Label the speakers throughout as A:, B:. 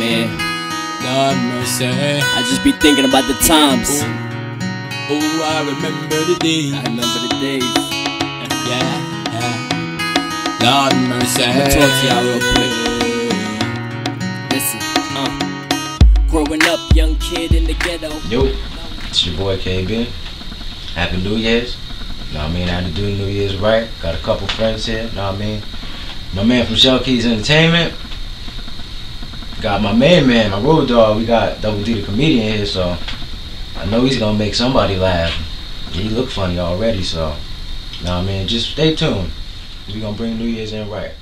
A: man.
B: Lord mercy.
A: I just be thinking about the times.
B: Oh, I remember the days.
A: I remember the days.
B: Yeah, yeah. Lord mercy.
A: I'ma talk to y'all real quick. Listen, growing up, young kid in the ghetto.
C: Yo, it's your boy KB. Happy New Year's. Know what I mean? I had to do New Year's right. Got a couple friends here. Know what I mean? My man from Shell Keys Entertainment. Got my main man, my road dog. We got Double D the comedian here, so I know he's gonna make somebody laugh. He look funny already, so know what I mean? Just stay tuned. We gonna bring New Year's in right.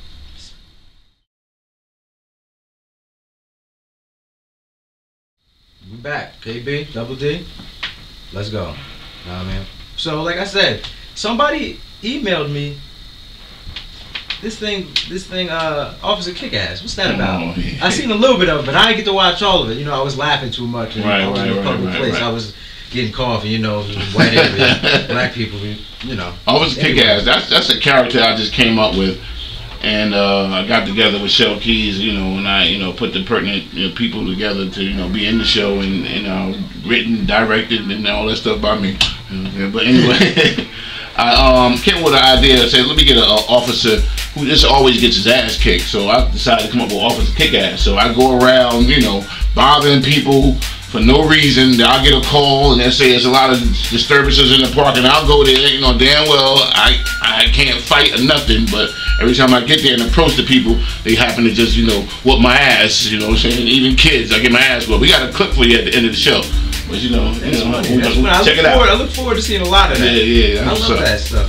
C: We back, KB, Double D. Let's go. Know what I mean? So, like I said, somebody emailed me this thing, Officer Kick-Ass. What's that about?
D: Oh, yeah.
C: I seen a little bit of it, but I didn't get to watch all of it. You know, I was laughing too much. And I was in a public place. I was getting coffee, you know, white area, black people, you know.
D: Officer Kick-Ass, that's a character I just came up with. And I got together with Shell Keys, you know, and I, put the pertinent people together to, be in the show and written, directed, and all that stuff by me. But anyway, I came with an idea. I said, let me get an officer who just always gets his ass kicked. So I decided to come up with Officer Kick-Ass. So I go around, bothering people for no reason. I'll get a call and they'll say there's a lot of disturbances in the park, and I'll go there, damn well I can't fight or nothing, but every time I get there and approach the people, they happen to just, whoop my ass, even kids, I get my ass whooped. We got a clip for you at the end of the show. But check it out.
C: I look forward to seeing a lot of that.
D: Yeah.
C: I love that stuff.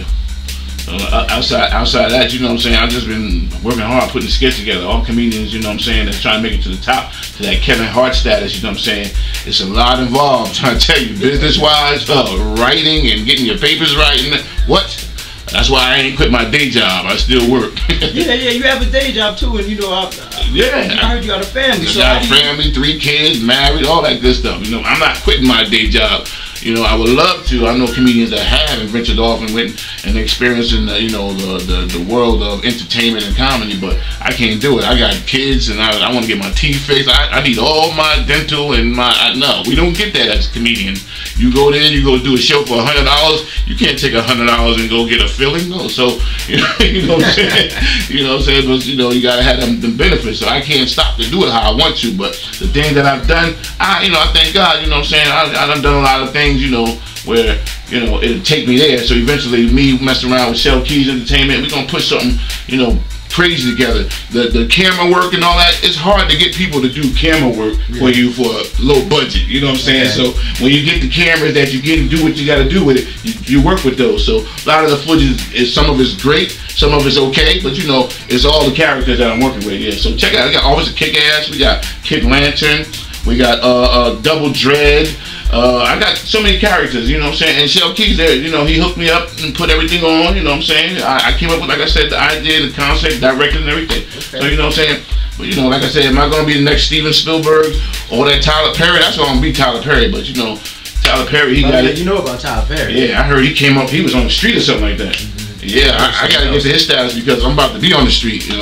D: Outside that, I've just been working hard putting the skits together. All comedians, that's trying to make it to the top, to that Kevin Hart status, It's a lot involved, trying to tell you, business-wise, writing and getting your papers right, and what? That's why I ain't quit my day job. I still work.
C: yeah, you have a day job too, and I heard you got a family.
D: I got a family, 3 kids, married, all that good stuff. I'm not quitting my day job. I would love to. I know comedians that have and ventured off and went and experienced in the world of entertainment and comedy, but I can't do it. I got kids and I want to get my teeth fixed. I need all my dental and no, we don't get that as a comedian. You go there, you go do a show for $100. You can't take $100 and go get a filling. No, so you know what I'm saying. But you gotta have them benefits. So I can't stop to do it how I want to. But the things that I've done, I thank God. I've done a lot of things. Where it'll take me there. So eventually, me messing around with Shell Keys Entertainment, we're gonna put something crazy together. The camera work and all that, it's hard to get people to do camera work for you for a low budget. You know what I'm saying? So when you get the cameras that you get and do what you got to do with it, you work with those. So a lot of the footage is some of it's great, some of it's okay, but it's all the characters that I'm working with. Yeah. So check it out. I got Officer Kick-Ass. We got Kid Lantern. We got Double Dread. I got so many characters, and Shell Keys there, he hooked me up and put everything on, I came up with, like I said, the idea, the concept, directing and everything. Okay. So, but like I said, am I going to be the next Steven Spielberg or that Tyler Perry? That's going to be Tyler Perry, but Tyler Perry, he got it.
C: You know about Tyler Perry.
D: Yeah, I heard he came up, he was on the street or something like that. Yeah, I gotta get to his status because I'm about to be on the street, So.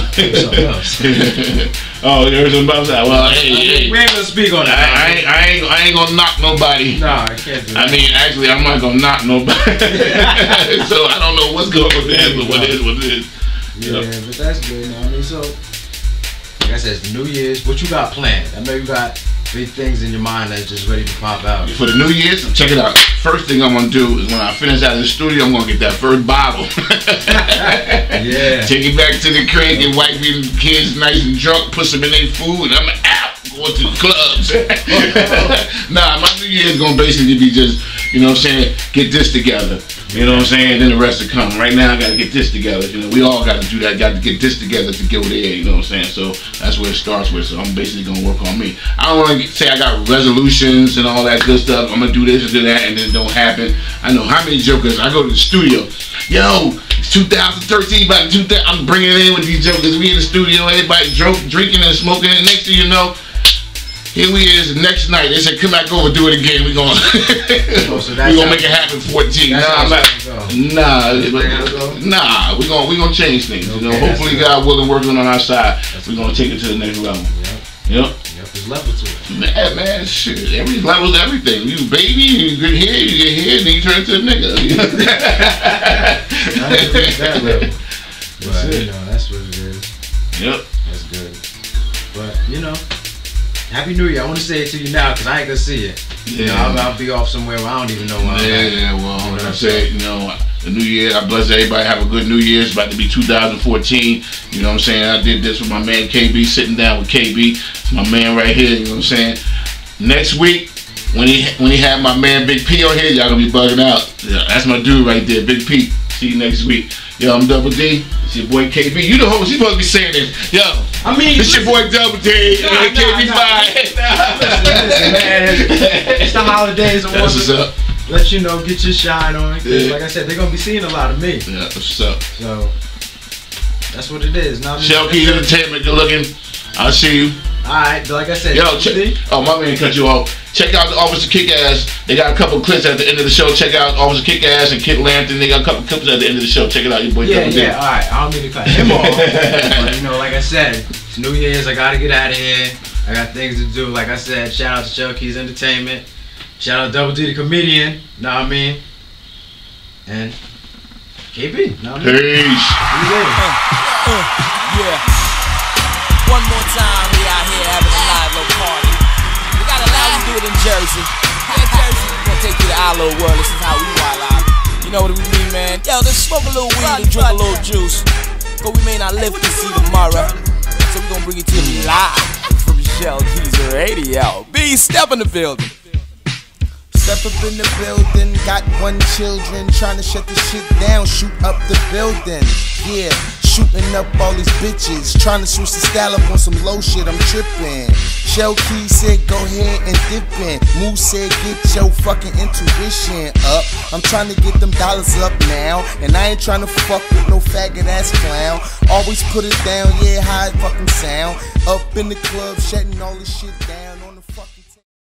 D: Oh, there's something about that. Well, hey,
C: we ain't gonna speak on that.
D: I ain't gonna knock nobody.
C: No, I can't do that.
D: I mean, actually, I'm not gonna knock nobody. So I don't know what's going on with that, but what it is.
C: Yeah, but that's good. So like I said, it's New Year's. What you got planned? I know you got big things in your mind that's just ready to pop out.
D: For the New Year's, check it out. First thing I'm gonna do is when I finish out of the studio, I'm gonna get that first bottle.
C: Yeah.
D: Take it back to the crib, get wife and kids nice and drunk, put some in their food, and I'm out going to the clubs. Nah, my New Year's gonna basically be just, get this together. You know what I'm saying? Then the rest will come. Right now, I got to get this together. We all got to do that. Got to get this together to go there. You know what I'm saying? So that's where it starts with. So I'm basically going to work on me. I don't want to say I got resolutions and all that good stuff. I'm going to do this and do that, and then it don't happen. I know how many jokers. I go to the studio. Yo, it's 2013, about 2000. I'm bringing it in with these jokers. We in the studio, everybody drinking and smoking. And next thing you know, here we is the next night. They said come back over, do it again. We gonna we gonna make it happen 14. Nah, we gonna change things. You know, hopefully God willing, working on our side, we gonna take it to the next level. Yep.
C: There's level to it.
D: Man, shit. Every level's everything. You baby, you get here, and then you turn into a nigga.
C: That level. But you know, that's what it is.
D: Yep.
C: That's good. But you know, Happy New Year. I want to say it to you now because I ain't gonna see it. You know, I'll be off somewhere where I don't even know where I'm at.
D: Yeah, well, like I said, you know, the New Year, I bless everybody. Have a good New Year. It's about to be 2014. You know what I'm saying? I did this with my man KB, sitting down with KB. It's my man right here. You know what I'm saying? Next week, when he had my man Big P on here, y'all gonna be bugging out. Yeah, that's my dude right there, Big P. See you next week. Yo, I'm Double D. It's your boy KB. You the host. You supposed to be saying this. Yo,
C: I mean,
D: it's your boy Double D. KB Fire.
C: It's the holidays.
D: That's what's up.
C: Let you know, get your shine on.
D: Yeah.
C: Like I said, they're gonna be seeing a lot of me.
D: Yeah, that's what's up.
C: So that's what it is. Now,
D: Shell Keys Entertainment. Good looking. I'll see you.
C: Alright, like I said,
D: yo, oh my man cut you off. Check out the Officer Kick-Ass. They got a couple clips at the end of the show. Check out Officer Kick-Ass and Kit Lantern. They got a couple clips at the end of the show. Check it out, your boy.
C: Yeah, alright. I don't mean to cut him off. But you know, like I said, it's New Year's. I gotta get out of here. I got things to do. Like I said, shout out to Shell Keys Entertainment. Shout out Double D the comedian. Know what I mean? And KB. Know what I mean?
D: Peace.
A: Yeah. One more time, we out here having a live little party. We got a live, we do it in Jersey. Yeah, Jersey. We're gonna take you to our little world. This is how we wild out. You know what we mean, man? Yo, let's smoke a little weed and drink a little juice. But we may not live to see tomorrow. So we're gonna bring it to you live from Shell Keys Radio. B, step in the building.
E: Step up in the building, got one children, trying to shut the shit down, shoot up the building. Yeah, shooting up all these bitches, trying to switch the style up on some low shit, I'm tripping. Shell Keys said go ahead and dip in. Moose said get your fucking intuition up. I'm trying to get them dollars up now, and I ain't trying to fuck with no faggot ass clown. Always put it down, yeah, how it fucking sound. Up in the club, shutting all this shit down on the fucking